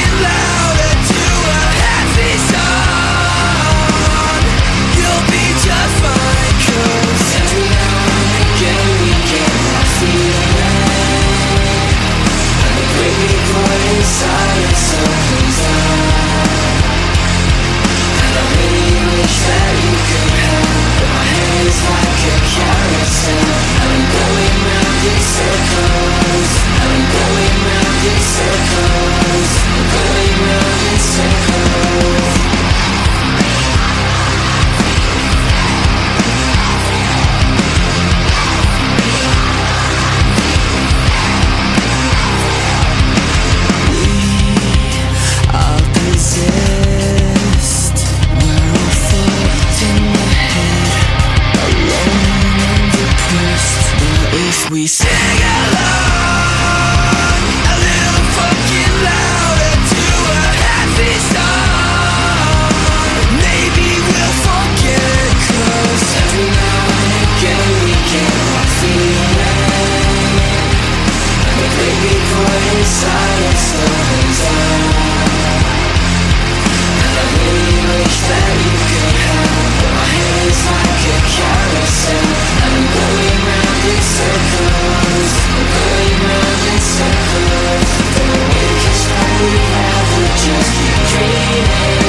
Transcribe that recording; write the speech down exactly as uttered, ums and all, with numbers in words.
fucking louder to a happy song. You'll be just fine, 'cause every now and again we get that feeling, and the great big void inside us opens up. And I really wish that you could help, but my head is like a carousel, and I'm going round in circles, and I'm going round in circles, I'm going round in circles. We are possessed, we're all fucked in the head, alone and depressed. But if we sing along a little fucking louder to a happy song, maybe we'll forget, 'cause every now and again we get that feeling, and the great big void inside us opens up. And I really wish that you could help, but my head is like a carousel, and I'm going round in circles, I'm going round in circles. Don't wait, 'cause all we have, we just keep dreaming.